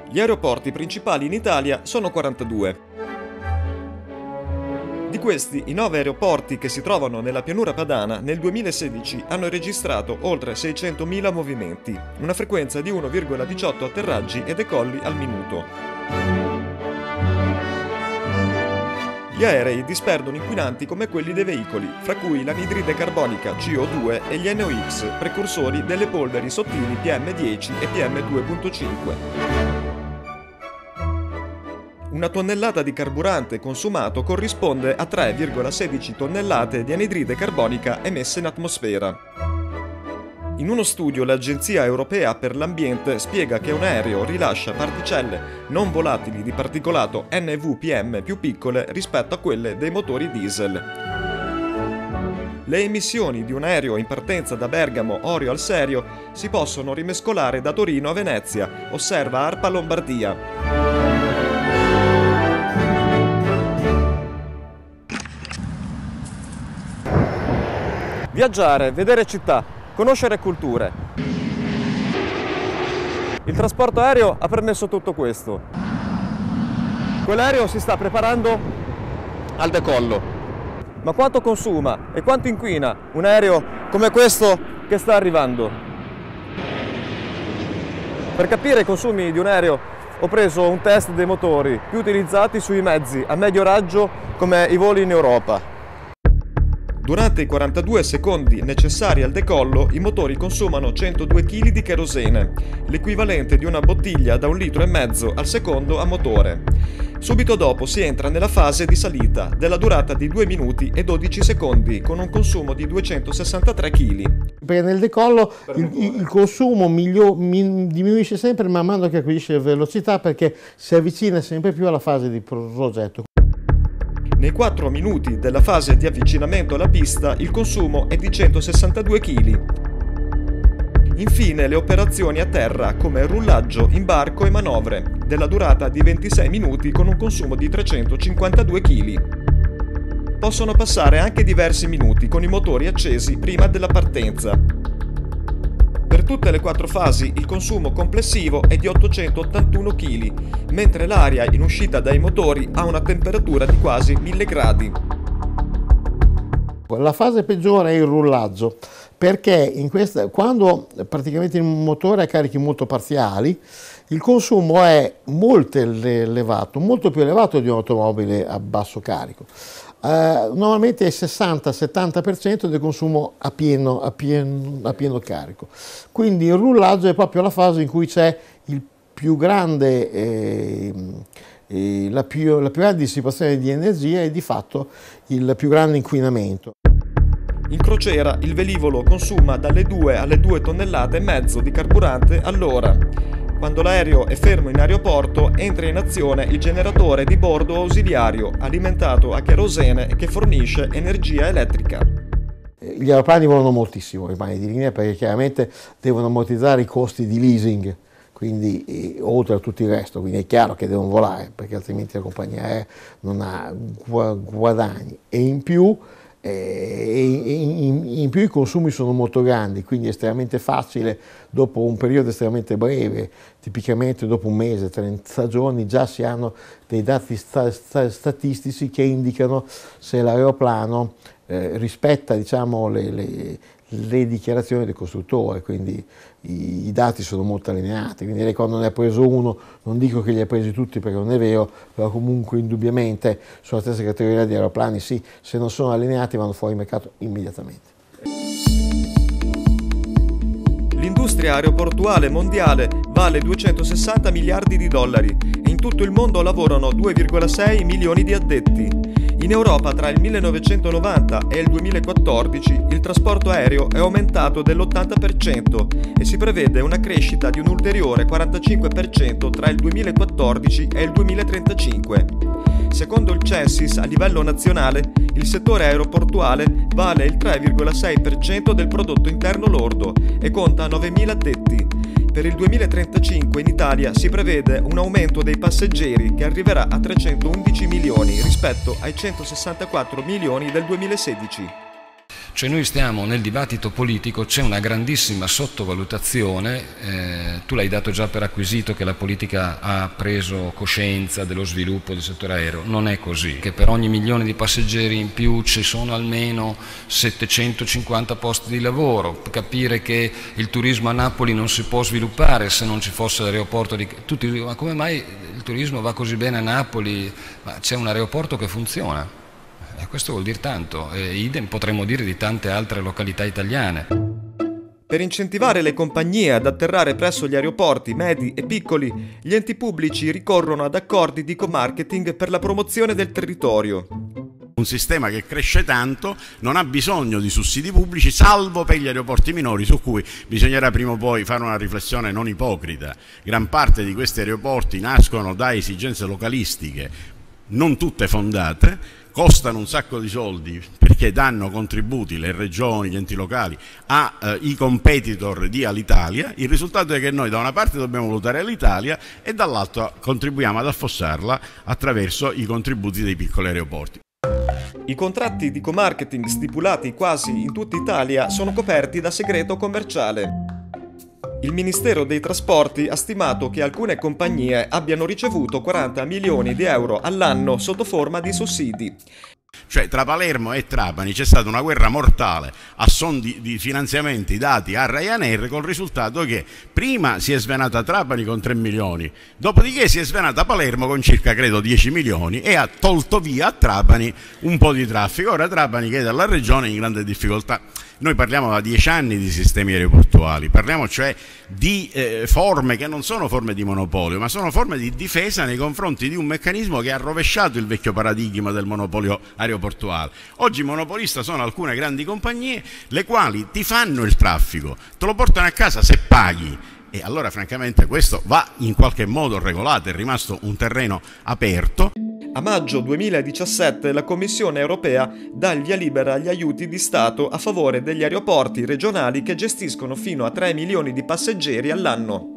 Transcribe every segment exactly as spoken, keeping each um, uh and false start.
Gli aeroporti principali in Italia sono quarantadue. Di questi, i nove aeroporti che si trovano nella pianura padana nel duemilasedici hanno registrato oltre seicentomila movimenti, una frequenza di uno virgola diciotto atterraggi e decolli al minuto. Gli aerei disperdono inquinanti come quelli dei veicoli, fra cui l'anidride carbonica C O due e gli N O X, precursori delle polveri sottili P M dieci e P M due virgola cinque. Una tonnellata di carburante consumato corrisponde a tre virgola sedici tonnellate di anidride carbonica emesse in atmosfera. In uno studio l'Agenzia Europea per l'Ambiente spiega che un aereo rilascia particelle non volatili di particolato N V P M più piccole rispetto a quelle dei motori diesel. Le emissioni di un aereo in partenza da Bergamo Orio al Serio si possono rimescolare da Torino a Venezia, osserva ARPA Lombardia. Viaggiare, vedere città, conoscere culture. Il trasporto aereo ha permesso tutto questo. Quell'aereo si sta preparando al decollo. Ma quanto consuma e quanto inquina un aereo come questo che sta arrivando? Per capire i consumi di un aereo ho preso un test dei motori più utilizzati sui mezzi a medio raggio come i voli in Europa. Durante i quarantadue secondi necessari al decollo, i motori consumano centodue chili di kerosene, l'equivalente di una bottiglia da un litro e mezzo al secondo a motore. Subito dopo si entra nella fase di salita, della durata di due minuti e dodici secondi, con un consumo di duecentosessantatré chili. Perché nel decollo il, il consumo miglio, mi, diminuisce sempre man mano che acquisisce velocità, perché si avvicina sempre più alla fase di progetto. Nei quattro minuti della fase di avvicinamento alla pista il consumo è di centosessantadue chili. Infine le operazioni a terra come rullaggio, imbarco e manovre, della durata di ventisei minuti con un consumo di trecentocinquantadue chili. Possono passare anche diversi minuti con i motori accesi prima della partenza. Per tutte le quattro fasi il consumo complessivo è di ottocentottantuno chili, mentre l'aria in uscita dai motori ha una temperatura di quasi mille gradi. La fase peggiore è il rullaggio, perché in questa, quando praticamente il motore ha carichi molto parziali, il consumo è molto elevato, molto più elevato di un'automobile a basso carico. Uh, normalmente è il sessanta settanta per cento del consumo a pieno, a, pieno, a pieno carico. Quindi il rullaggio è proprio la fase in cui c'è il più grande, eh, eh, la, più, la più grande dissipazione di energia e di fatto il più grande inquinamento. In crociera il velivolo consuma dalle due alle due tonnellate e mezzo di carburante all'ora. Quando l'aereo è fermo in aeroporto entra in azione il generatore di bordo ausiliario alimentato a kerosene e che fornisce energia elettrica. Gli aeroplani volano moltissimo, i compagni di linea, perché chiaramente devono ammortizzare i costi di leasing, quindi eh, oltre a tutto il resto, quindi è chiaro che devono volare perché altrimenti la compagnia aerea non ha guadagni, e in più E in, in più i consumi sono molto grandi, quindi è estremamente facile, dopo un periodo estremamente breve, tipicamente dopo un mese, trenta giorni, già si hanno dei dati sta, sta, statistici che indicano se l'aeroplano eh, rispetta, diciamo, le, le, le dichiarazioni del costruttore, quindi i, i dati sono molto allineati. Quindi lei, quando ne ha preso uno, non dico che li ha presi tutti perché non è vero, però comunque indubbiamente sulla stessa categoria di aeroplani sì, se non sono allineati vanno fuori mercato immediatamente. L'industria aeroportuale mondiale vale duecentosessanta miliardi di dollari e in tutto il mondo lavorano due virgola sei milioni di addetti. In Europa tra il millenovecentonovanta e il duemilaquattordici il trasporto aereo è aumentato dell'ottanta per cento e si prevede una crescita di un ulteriore quarantacinque per cento tra il duemilaquattordici e il duemilatrentacinque. Secondo il Censis, a livello nazionale, il settore aeroportuale vale il tre virgola sei per cento del prodotto interno lordo e conta novemila addetti. Per il duemilatrentacinque in Italia si prevede un aumento dei passeggeri che arriverà a trecentoundici milioni rispetto ai centosessantaquattro milioni del duemilasedici. Cioè noi stiamo nel dibattito politico, c'è una grandissima sottovalutazione, eh, tu l'hai dato già per acquisito che la politica ha preso coscienza dello sviluppo del settore aereo, non è così, che per ogni milione di passeggeri in più ci sono almeno settecentocinquanta posti di lavoro, capire che il turismo a Napoli non si può sviluppare se non ci fosse l'aeroporto di... Tutti dicono, ma come mai il turismo va così bene a Napoli? Ma c'è un aeroporto che funziona. E questo vuol dire tanto, e idem potremmo dire di tante altre località italiane. Per incentivare le compagnie ad atterrare presso gli aeroporti medi e piccoli, gli enti pubblici ricorrono ad accordi di co-marketing per la promozione del territorio. Un sistema che cresce tanto non ha bisogno di sussidi pubblici, salvo per gli aeroporti minori, su cui bisognerà prima o poi fare una riflessione non ipocrita. Gran parte di questi aeroporti nascono da esigenze localistiche, non tutte fondate, costano un sacco di soldi perché danno contributi le regioni, gli enti locali ai eh, competitor di Alitalia. Il risultato è che noi da una parte dobbiamo valutare Alitalia e dall'altra contribuiamo ad affossarla attraverso i contributi dei piccoli aeroporti. I contratti di co-marketing stipulati quasi in tutta Italia sono coperti da segreto commerciale. Il Ministero dei Trasporti ha stimato che alcune compagnie abbiano ricevuto quaranta milioni di euro all'anno sotto forma di sussidi. Cioè tra Palermo e Trapani c'è stata una guerra mortale a son di, di finanziamenti dati a Ryanair, col risultato che prima si è svenata Trapani con tre milioni, dopodiché si è svenata Palermo con circa credo dieci milioni e ha tolto via a Trapani un po' di traffico. Ora Trapani chiede alla regione in grande difficoltà. Noi parliamo da dieci anni di sistemi aeroportuali, parliamo cioè di eh, forme che non sono forme di monopolio, ma sono forme di difesa nei confronti di un meccanismo che ha rovesciato il vecchio paradigma del monopolio aeroportuale. Oggi monopolista sono alcune grandi compagnie le quali ti fanno il traffico, te lo portano a casa se paghi. E allora francamente questo va in qualche modo regolato, è rimasto un terreno aperto. A maggio duemiladiciassette la Commissione europea dà il via libera agli aiuti di Stato a favore degli aeroporti regionali che gestiscono fino a tre milioni di passeggeri all'anno.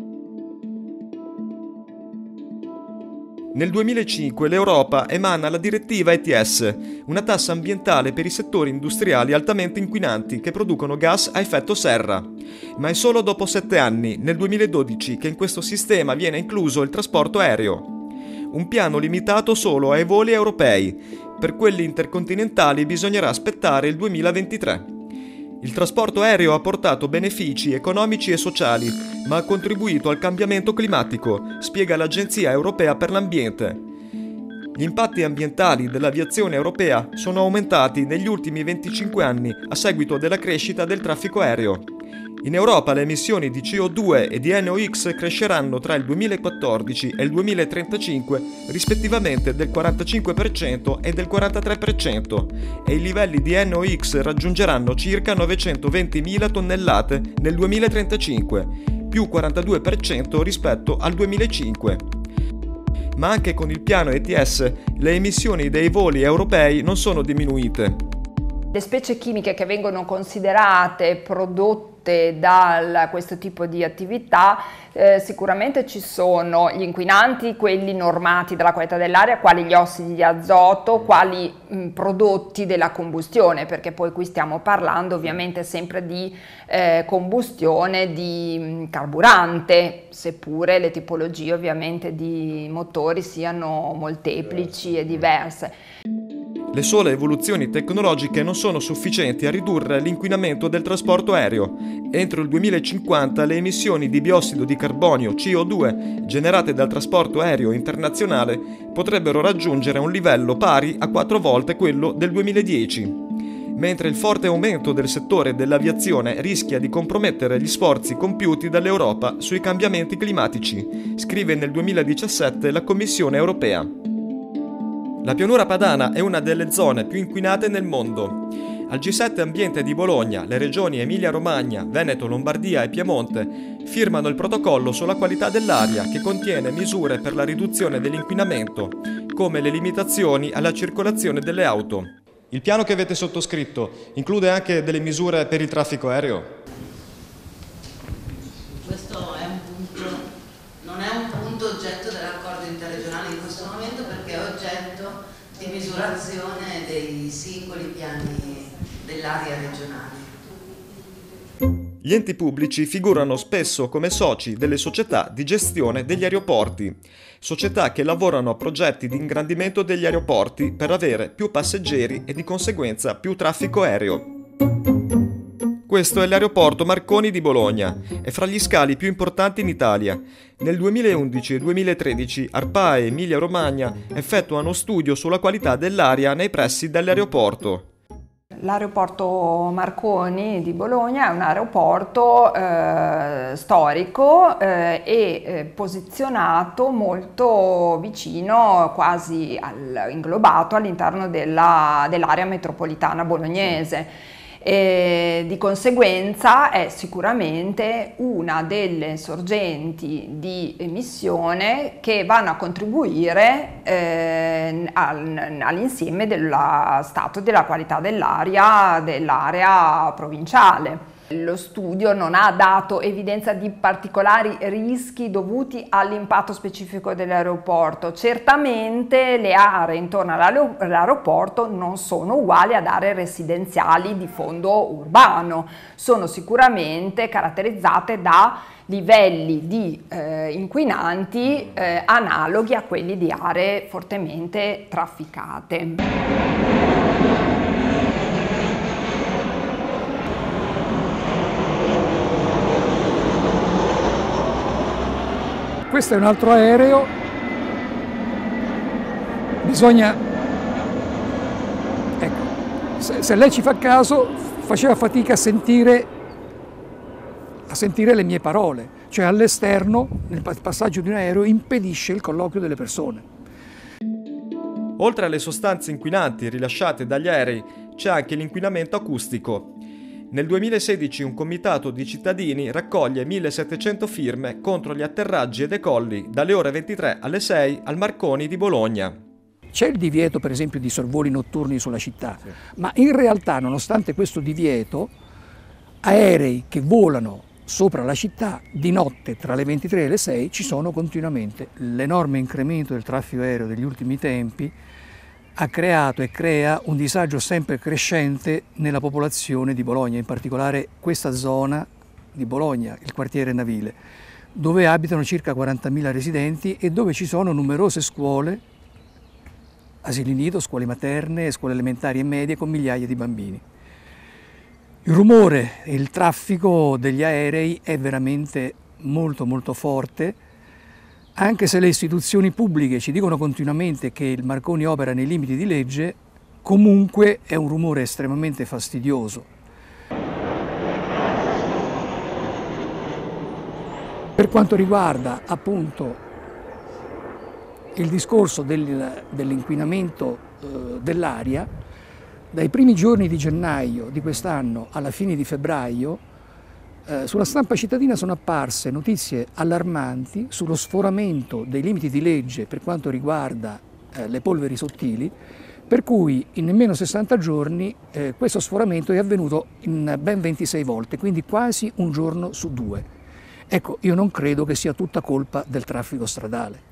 Nel duemilacinque l'Europa emana la direttiva E T S, una tassa ambientale per i settori industriali altamente inquinanti che producono gas a effetto serra. Ma è solo dopo sette anni, nel duemiladodici, che in questo sistema viene incluso il trasporto aereo. Un piano limitato solo ai voli europei. Per quelli intercontinentali bisognerà aspettare il duemilaventitré. Il trasporto aereo ha portato benefici economici e sociali, ma ha contribuito al cambiamento climatico, spiega l'Agenzia Europea per l'Ambiente. Gli impatti ambientali dell'aviazione europea sono aumentati negli ultimi venticinque anni a seguito della crescita del traffico aereo. In Europa le emissioni di C O due e di N O X cresceranno tra il duemilaquattordici e il duemilatrentacinque rispettivamente del quarantacinque per cento e del quarantatré per cento e i livelli di N O X raggiungeranno circa novecentoventimila tonnellate nel duemilatrentacinque, più quarantadue per cento rispetto al duemilacinque. Ma anche con il piano E T S le emissioni dei voli europei non sono diminuite. Le specie chimiche che vengono considerate prodotte da questo tipo di attività, eh, sicuramente ci sono gli inquinanti, quelli normati dalla qualità dell'aria, quali gli ossidi di azoto, quali mh, prodotti della combustione, perché poi qui stiamo parlando ovviamente sempre di eh, combustione di mh, carburante, seppure le tipologie ovviamente di motori siano molteplici e diverse. Le sole evoluzioni tecnologiche non sono sufficienti a ridurre l'inquinamento del trasporto aereo. Entro il duemilacinquanta le emissioni di biossido di carbonio C O due generate dal trasporto aereo internazionale potrebbero raggiungere un livello pari a quattro volte quello del duemiladieci. Mentre il forte aumento del settore dell'aviazione rischia di compromettere gli sforzi compiuti dall'Europa sui cambiamenti climatici, scrive nel duemiladiciassette la Commissione europea. La pianura padana è una delle zone più inquinate nel mondo. Al G sette Ambiente di Bologna, le regioni Emilia-Romagna, Veneto, Lombardia e Piemonte firmano il protocollo sulla qualità dell'aria che contiene misure per la riduzione dell'inquinamento, come le limitazioni alla circolazione delle auto. Il piano che avete sottoscritto include anche delle misure per il traffico aereo? Questo è un punto, non è un punto oggetto dell'accordo interregionale in questo momento perché è oggetto di misurazione dei singoli piani, dei dell'area regionale. Gli enti pubblici figurano spesso come soci delle società di gestione degli aeroporti, società che lavorano a progetti di ingrandimento degli aeroporti per avere più passeggeri e di conseguenza più traffico aereo. Questo è l'aeroporto Marconi di Bologna, è fra gli scali più importanti in Italia. Nel duemilaundici e duemilatredici ARPAE Emilia Romagna effettuano studio sulla qualità dell'aria nei pressi dell'aeroporto. L'aeroporto Marconi di Bologna è un aeroporto eh, storico eh, e eh, posizionato molto vicino, quasi al, inglobato all'interno della, dell'area metropolitana bolognese. E di conseguenza è sicuramente una delle sorgenti di emissione che vanno a contribuire eh, al, all'insieme dello stato della qualità dell'aria dell'area provinciale. Lo studio non ha dato evidenza di particolari rischi dovuti all'impatto specifico dell'aeroporto. Certamente le aree intorno all'aeroporto non sono uguali ad aree residenziali di fondo urbano, sono sicuramente caratterizzate da livelli di eh, inquinanti eh, analoghi a quelli di aree fortemente trafficate. Questo è un altro aereo, bisogna, ecco, se, se lei ci fa caso, faceva fatica a sentire, a sentire le mie parole, cioè all'esterno, nel passaggio di un aereo, impedisce il colloquio delle persone. Oltre alle sostanze inquinanti rilasciate dagli aerei, c'è anche l'inquinamento acustico. Nel duemilasedici un comitato di cittadini raccoglie millesettecento firme contro gli atterraggi e decolli dalle ore ventitré alle sei al Marconi di Bologna. C'è il divieto per esempio di sorvoli notturni sulla città, sì. Ma in realtà nonostante questo divieto, aerei che volano sopra la città di notte tra le ventitré e le sei ci sono continuamente. L'enorme incremento del traffico aereo degli ultimi tempi ha creato e crea un disagio sempre crescente nella popolazione di Bologna, in particolare questa zona di Bologna, il quartiere Navile, dove abitano circa quarantamila residenti e dove ci sono numerose scuole, asili nido, scuole materne, scuole elementari e medie con migliaia di bambini. Il rumore e il traffico degli aerei è veramente molto molto forte. Anche se le istituzioni pubbliche ci dicono continuamente che il Marconi opera nei limiti di legge, comunque è un rumore estremamente fastidioso. Per quanto riguarda appunto il discorso del, dell'inquinamento eh, dell'aria, dai primi giorni di gennaio di quest'anno alla fine di febbraio, Eh, sulla stampa cittadina sono apparse notizie allarmanti sullo sforamento dei limiti di legge per quanto riguarda eh, le polveri sottili, per cui in nemmeno sessanta giorni eh, questo sforamento è avvenuto in ben ventisei volte, quindi quasi un giorno su due. Ecco, io non credo che sia tutta colpa del traffico stradale.